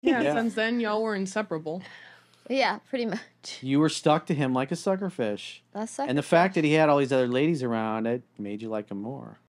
Yeah, since then, y'all were inseparable. Yeah, pretty much. You were stuck to him like a suckerfish. That's suckerfish. And the fact that he had all these other ladies around, it made you like him more.